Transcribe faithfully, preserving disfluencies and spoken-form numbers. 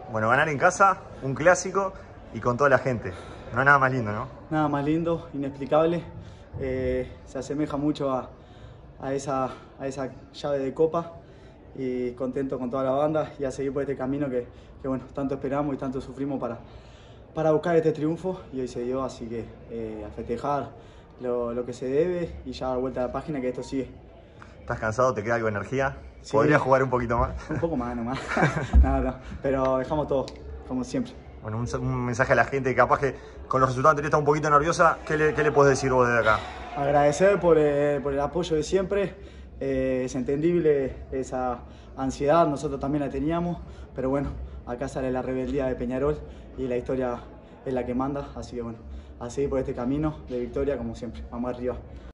Bueno, ganar en casa, un clásico y con toda la gente. No hay nada más lindo, ¿no? Nada más lindo, inexplicable. Eh, se asemeja mucho a, a, esa, a esa llave de copa. Y contento con toda la banda y a seguir por este camino que, que bueno, tanto esperamos y tanto sufrimos para, para buscar este triunfo. Y hoy se dio, así que eh, a festejar lo, lo que se debe y ya dar vuelta a la página que esto sigue. ¿Estás cansado? ¿Te queda algo de energía? Sí. ¿Podrías jugar un poquito más? Un poco más nomás. no, no, pero dejamos todo, como siempre. Bueno, un, un mensaje a la gente que capaz que con los resultados anteriores está un poquito nerviosa. ¿Qué le, qué le puedes decir vos desde acá? Agradecer por, eh, por el apoyo de siempre. Eh, es entendible esa ansiedad, nosotros también la teníamos, pero bueno, acá sale la rebeldía de Peñarol y la historia es la que manda, así que bueno, a seguir por este camino de victoria como siempre. Vamos arriba.